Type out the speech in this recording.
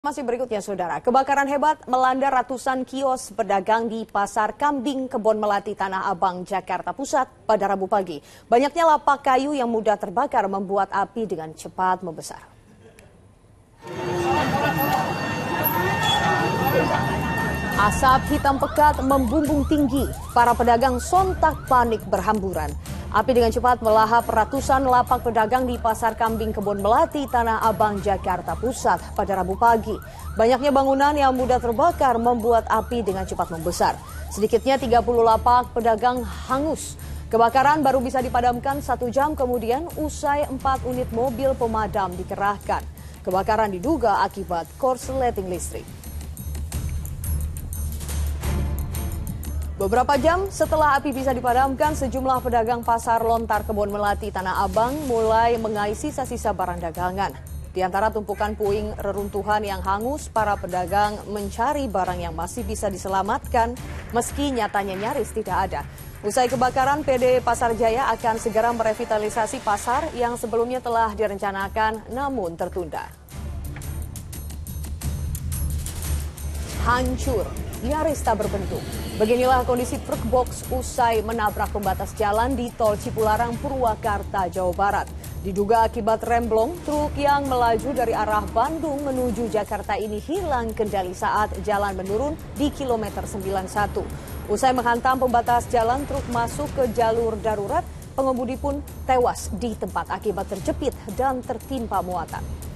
Masih berikutnya, Saudara. Kebakaran hebat melanda ratusan kios pedagang di Pasar Kambing Kebon Melati, Tanah Abang, Jakarta Pusat pada Rabu pagi. Banyaknya lapak kayu yang mudah terbakar membuat api dengan cepat membesar. Asap hitam pekat membumbung tinggi. Para pedagang sontak panik berhamburan. Api dengan cepat melahap ratusan lapak pedagang di Pasar Kambing Kebon Melati, Tanah Abang, Jakarta Pusat pada Rabu pagi. Banyaknya bangunan yang mudah terbakar membuat api dengan cepat membesar. Sedikitnya 30 lapak pedagang hangus. Kebakaran baru bisa dipadamkan 1 jam kemudian usai 4 unit mobil pemadam dikerahkan. Kebakaran diduga akibat korsleting listrik. Beberapa jam setelah api bisa dipadamkan, sejumlah pedagang pasar lontar Kebon Melati, Tanah Abang mulai mengais sisa-sisa barang dagangan. Di antara tumpukan puing reruntuhan yang hangus, para pedagang mencari barang yang masih bisa diselamatkan, meski nyatanya nyaris tidak ada. Usai kebakaran, PD Pasar Jaya akan segera merevitalisasi pasar yang sebelumnya telah direncanakan namun tertunda. Hancur, nyaris tak berbentuk. Beginilah kondisi truk box usai menabrak pembatas jalan di Tol Cipularang, Purwakarta, Jawa Barat. Diduga akibat remblong, truk yang melaju dari arah Bandung menuju Jakarta ini hilang kendali saat jalan menurun di kilometer 91. Usai menghantam pembatas jalan, truk masuk ke jalur darurat. Pengemudi pun tewas di tempat akibat terjepit dan tertimpa muatan.